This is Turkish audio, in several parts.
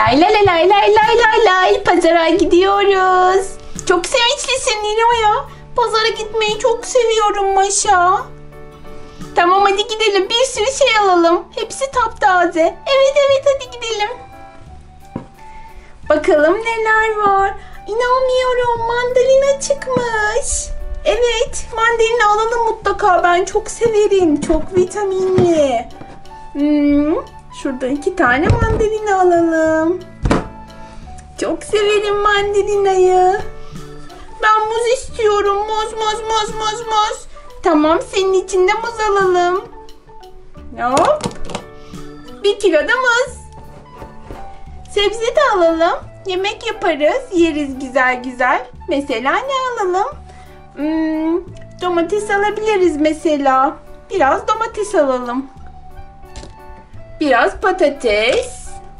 Lay lay lay lay lay lay lay lay. Pazara gidiyoruz. Çok sevinçlisin Nilo'ya. Pazara gitmeyi çok seviyorum Maşa. Tamam hadi gidelim. Bir sürü şey alalım. Hepsi taptaze. Evet hadi gidelim. Bakalım neler var. İnanmıyorum, mandalina çıkmış. Evet, mandalina alalım mutlaka. Ben çok severim. Çok vitaminli. Şurada 2 tane mandalina alalım. Çok severim mandalinayı. Ben muz istiyorum. Muz. Tamam, senin için de muz alalım. Hop. 1 kilo da muz. Sebze de alalım. Yemek yaparız. Yeriz güzel. Mesela ne alalım? Domates alabiliriz mesela. Biraz domates alalım. Biraz patates.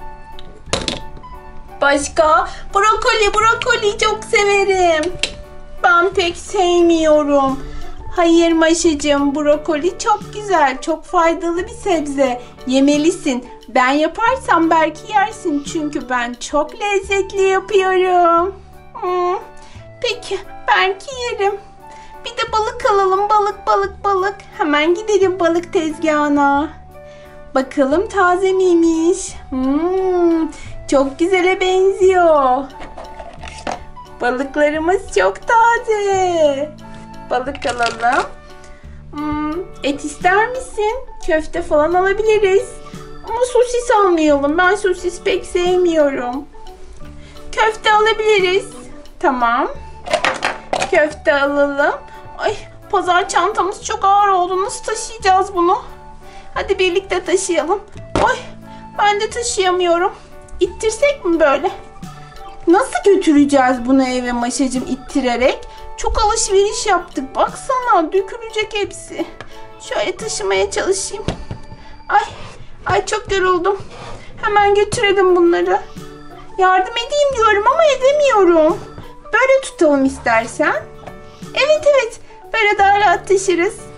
Başka? Brokoli çok severim. Ben pek sevmiyorum. Hayır Maşacığım, brokoli çok güzel, çok faydalı bir sebze. Yemelisin. Ben yaparsam belki yersin çünkü ben çok lezzetli yapıyorum. Peki, belki yerim. Bir de balık alalım, balık. Hemen gidelim balık tezgahına. Bakalım taze miymiş? Çok güzele benziyor. Balıklarımız çok taze. Balık alalım. Et ister misin? Köfte falan alabiliriz. Ama sosis almayalım. Ben sosis pek sevmiyorum. Köfte alabiliriz. Tamam. Köfte alalım. Ay, pazar çantamız çok ağır oldu. Nasıl taşıyacağız bunu? Hadi birlikte taşıyalım. Ay, ben de taşıyamıyorum. İttirsek mi böyle? Nasıl götüreceğiz bunu eve Maşacığım ittirerek? Çok alışveriş yaptık. Baksana, dökülecek hepsi. Şöyle taşımaya çalışayım. Ay çok yoruldum. Hemen götürelim bunları. Yardım edeyim diyorum ama edemiyorum. Böyle tutalım istersen. Evet. Böyle daha rahat taşırız.